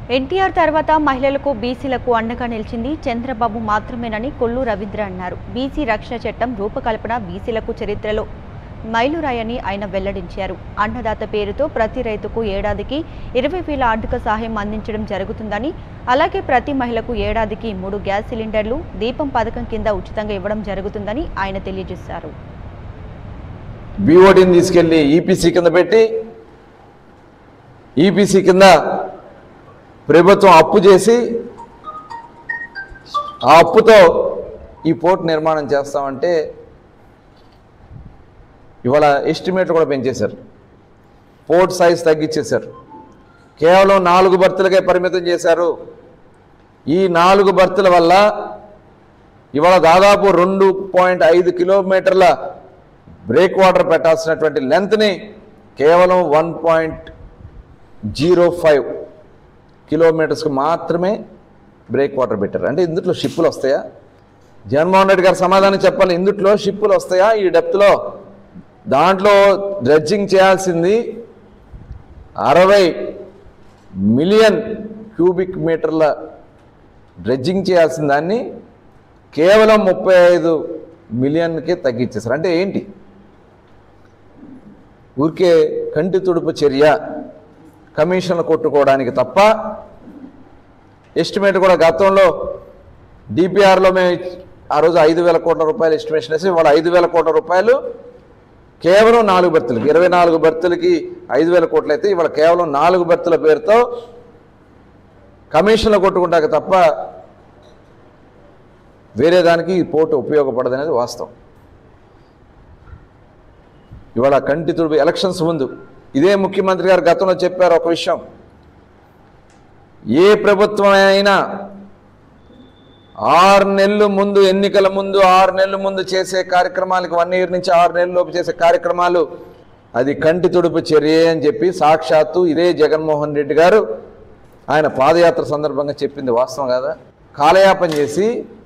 ఎన్టీఆర్ తర్వాత మహిళలకు బీసీలకు అండగా నిలిచింది చంద్రబాబు మాత్రమేనని కొల్లు రవీంద్ర అన్నారు. బీసీ రక్షణ చట్టం రూపకల్పన బీసీలకు చరిత్రలో మైలురాయని ఆయన వెల్లడించారు. అన్నదాత పేరుతో ప్రతి రైతుకు ఏడాదికి 20,000 ఆర్థిక సహాయం అందించడం జరుగుతుందని, అలాగే ప్రతి మహిళకు ఏడాదికి 3 గ్యాస్ సిలిండర్లు దీపం పథకం కింద ఉచితంగా ఇవ్వడం జరుగుతుందని ఆయన తెలియజేశారు. బీఓటీని తీసుకెళ్లి ఈపీసీ కింద పెట్టి ఈపీసీ కింద ప్రభుత్వం అప్పు చేసి ఆ అప్పుతో ఈ పోర్ట్ నిర్మాణం చేస్తామంటే ఇవాళ ఎస్టిమేట్ కూడా పెంచేశారు. Port size తగ్గించేశారు. కేవలం 4 బర్తులకే పరిమితం చేశారు. ఈ 4 బర్తుల వల్ల ఇవాళ దాదాపు 2.5 కిలోమీటర్ల బ్రేక్ వాటర్ పెట్టాల్సినటువంటి లెంత్ని కేవలం 1.05 కిలోమీటర్స్కి మాత్రమే బ్రేక్ వాటర్ పెట్టారు. అంటే ఇందులో షిప్పులు వస్తాయా? జగన్మోహన్ రెడ్డి గారు సమాధానం చెప్పాలి. ఇందులో షిప్పులు వస్తాయా ఈ డెప్త్లో? దాంట్లో డ్రెడ్జింగ్ చేయాల్సింది 60 మిలియన్ క్యూబిక్ మీటర్ల డ్రెడ్జింగ్ చేయాల్సిన దాన్ని కేవలం 35 మిలియన్కే తగ్గించేశారు. అంటే ఏంటి? ఊరికే కంటి తుడుపు చర్య, కమిషన్లు కొట్టుకోవడానికి తప్ప ఎస్టిమేట్ కూడా గతంలో డిపిఆర్లో మేము ఆ రోజు 5,000 కోట్ల రూపాయలు ఎస్టిమేషన్ వేసి ఇవాళ 5,000 కోట్ల రూపాయలు కేవలం 4 బర్తులకి, 24 బర్తులకి 5,000 కోట్లు అయితే ఇవాళ కేవలం 4 బర్తుల పేరుతో కమిషన్లు కొట్టుకుంటాక తప్ప వేరే దానికి ఈ పోర్టు ఉపయోగపడదు అనేది వాస్తవం. ఇవాళ కంటి తుడుపు ఎలక్షన్స్ ముందు ఇదే ముఖ్యమంత్రి గారు గతంలో చెప్పారు ఒక విషయం. ఏ ప్రభుత్వం అయినా 6 నెలలు ముందు, ఎన్నికల ముందు 6 నెలల ముందు చేసే కార్యక్రమాలకు 1 ఇయర్ నుంచి 6 నెలల లోపు చేసే కార్యక్రమాలు అది కంటి తుడుపు చర్య అని చెప్పి సాక్షాత్తు ఇదే జగన్మోహన్ రెడ్డి గారు ఆయన పాదయాత్ర సందర్భంగా చెప్పింది వాస్తవం కదా. కాలయాపన చేసి